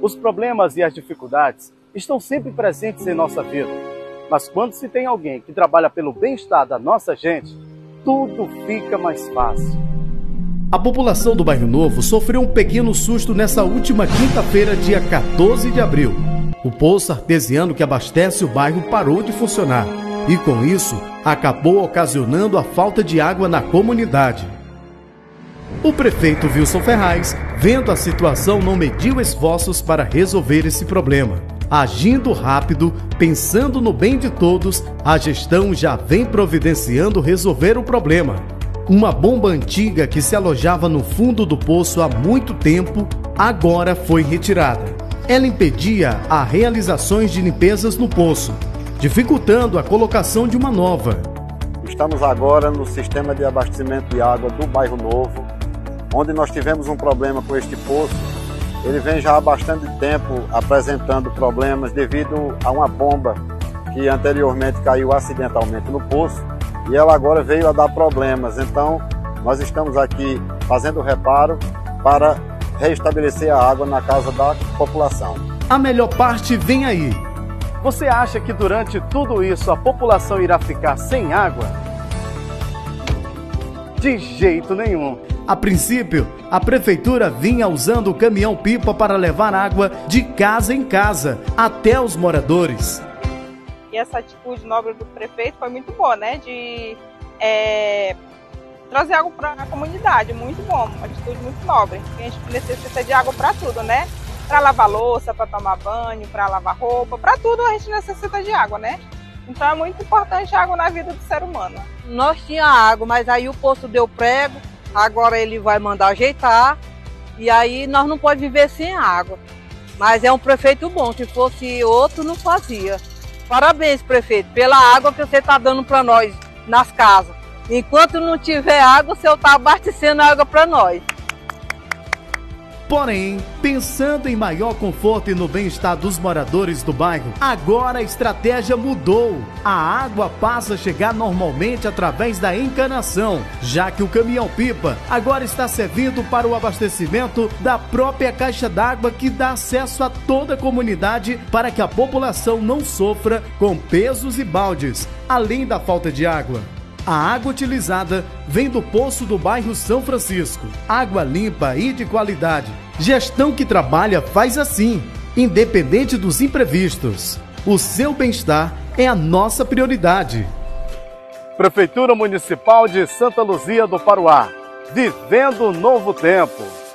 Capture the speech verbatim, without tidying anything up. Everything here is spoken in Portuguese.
Os problemas e as dificuldades estão sempre presentes em nossa vida. Mas quando se tem alguém que trabalha pelo bem-estar da nossa gente, tudo fica mais fácil. A população do Bairro Novo sofreu um pequeno susto nessa última quinta-feira, dia quatorze de abril. O poço artesiano que abastece o bairro parou de funcionar e, com isso, acabou ocasionando a falta de água na comunidade. O prefeito Wilson Ferraz, vendo a situação, não mediu esforços para resolver esse problema. Agindo rápido, pensando no bem de todos, a gestão já vem providenciando resolver o problema. Uma bomba antiga que se alojava no fundo do poço há muito tempo, agora foi retirada. Ela impedia as realizações de limpezas no poço, dificultando a colocação de uma nova. Estamos agora no sistema de abastecimento de água do Bairro Novo, onde nós tivemos um problema com este poço. Ele vem já há bastante tempo apresentando problemas devido a uma bomba que anteriormente caiu acidentalmente no poço e ela agora veio a dar problemas. Então, nós estamos aqui fazendo reparo para reestabelecer a água na casa da população. A melhor parte vem aí. Você acha que durante tudo isso a população irá ficar sem água? De jeito nenhum. A princípio, a prefeitura vinha usando o caminhão-pipa para levar água de casa em casa, até os moradores. E essa atitude nobre do prefeito foi muito boa, né? De é, trazer água para a comunidade, muito bom, uma atitude muito nobre. A gente necessita de água para tudo, né? Para lavar louça, para tomar banho, para lavar roupa, para tudo a gente necessita de água, né? Então é muito importante a água na vida do ser humano. Nós tínhamos água, mas aí o poço deu prego. Agora ele vai mandar ajeitar e aí nós não podemos viver sem água. Mas é um prefeito bom, se fosse outro não fazia. Parabéns, prefeito, pela água que você está dando para nós nas casas. Enquanto não tiver água, o senhor está abastecendo água para nós. Porém, pensando em maior conforto e no bem-estar dos moradores do bairro, agora a estratégia mudou. A água passa a chegar normalmente através da encanação, já que o caminhão-pipa agora está servindo para o abastecimento da própria caixa d'água que dá acesso a toda a comunidade para que a população não sofra com pesos e baldes, além da falta de água. A água utilizada vem do poço do bairro São Francisco. Água limpa e de qualidade. Gestão que trabalha faz assim, independente dos imprevistos. O seu bem-estar é a nossa prioridade. Prefeitura Municipal de Santa Luzia do Paruá. Vivendo um novo tempo.